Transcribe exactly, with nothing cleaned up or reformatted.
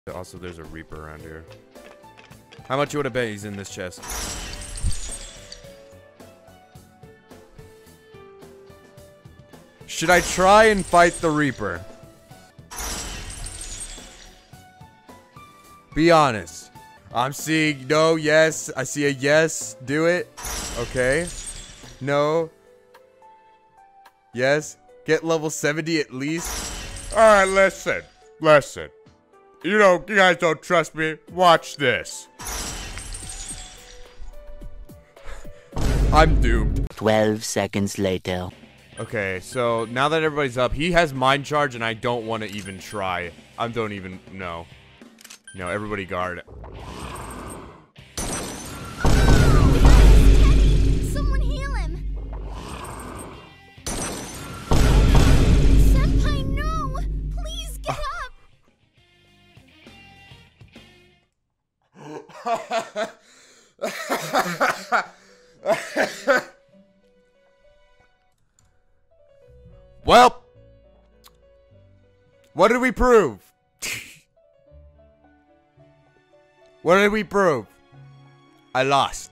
Also, there's a Reaper around here. How much you would have bet he's in this chest? Should I try and fight the Reaper? Be honest. I'm seeing no, yes. I see a yes. Do it. Okay. No. Yes. Get level seventy at least. Alright, listen. Listen. You know, you guys don't trust me. Watch this. I'm doomed. twelve seconds later. Okay, so now that everybody's up, he has mind charge and I don't want to even try. I don't even know. No, everybody guard. Someone heal him. Senpai, no! Please get up. Well, what did we prove? What did we prove? I lost.